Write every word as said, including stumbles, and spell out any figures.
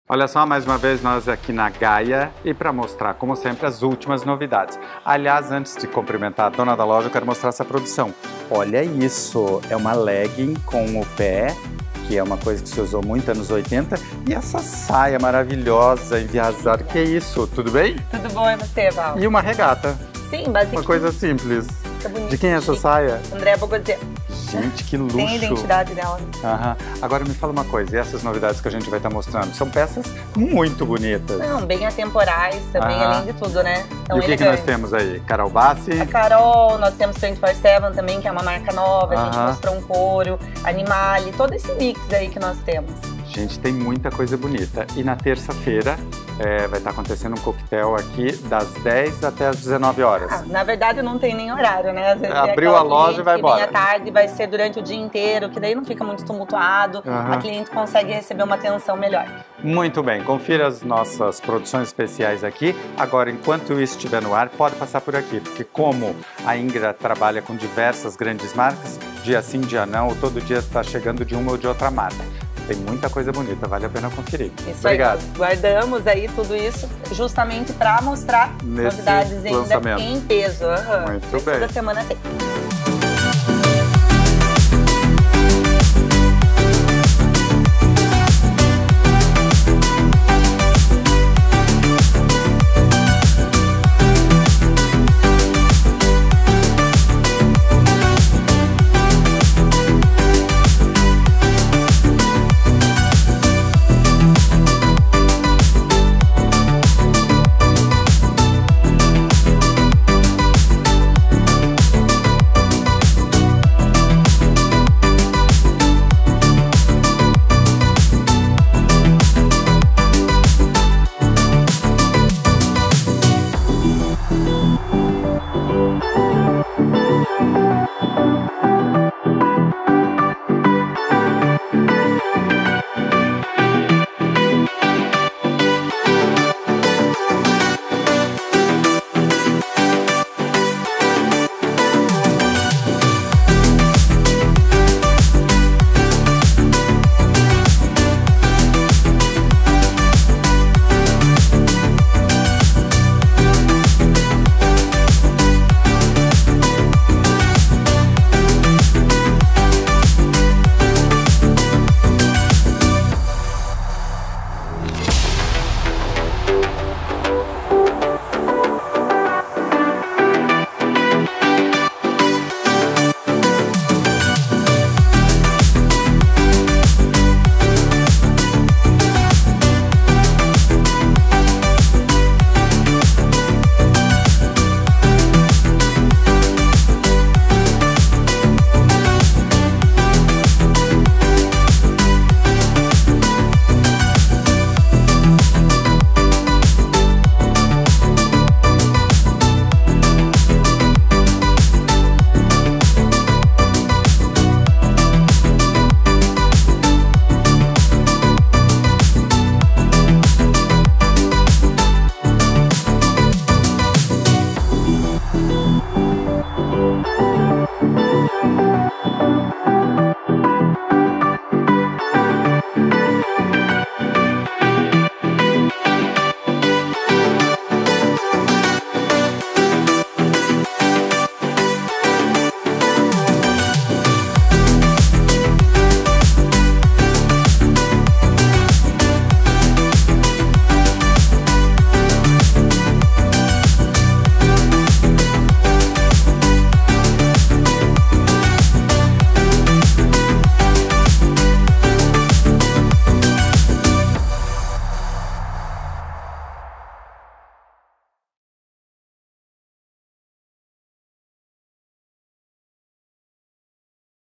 Olha só, mais uma vez nós aqui na Gaia e para mostrar, como sempre, as últimas novidades. Aliás, antes de cumprimentar a dona da loja, eu quero mostrar essa produção. Olha isso, é uma legging com o pé, que é uma coisa que se usou muito nos anos oitenta, e essa saia maravilhosa, enviesada. Que é isso, tudo bem? Tudo bom, e você, Val? E uma regata. Sim, basicamente. Uma coisa simples. Fica bonito. De quem é essa saia? Andréa Bogossian. Gente, que luxo! Tem a identidade dela. Aham. Agora me fala uma coisa, e essas novidades que a gente vai estar mostrando? São peças muito bonitas. Não, bem atemporais também, Aham. além de tudo, né? Tão E o que, que nós temos aí? Carol Bassi? A Carol, nós temos vinte e quatro sete também, que é uma marca nova, a gente Aham. mostrou um couro, Animale, todo esse mix aí que nós temos. Gente, tem muita coisa bonita. E na terça-feira é, vai estar acontecendo um coquetel aqui das dez até as dezenove horas. Ah, na verdade não tem nem horário, né? Às vezes é Abriu aquela a loja cliente e vai que vem embora. à tarde, vai ser durante o dia inteiro, que daí não fica muito tumultuado, Aham. a cliente consegue receber uma atenção melhor. Muito bem, confira as nossas produções especiais aqui. Agora, enquanto isso estiver no ar, pode passar por aqui, porque como a Ingra trabalha com diversas grandes marcas, dia sim, dia não, todo dia está chegando de uma ou de outra marca. Tem muita coisa bonita, vale a pena conferir. Isso Obrigado. aí, nós guardamos aí tudo isso justamente para mostrar Nesse novidades ainda lançamento. em peso. Aham. Muito Isso bem. Toda semana tem.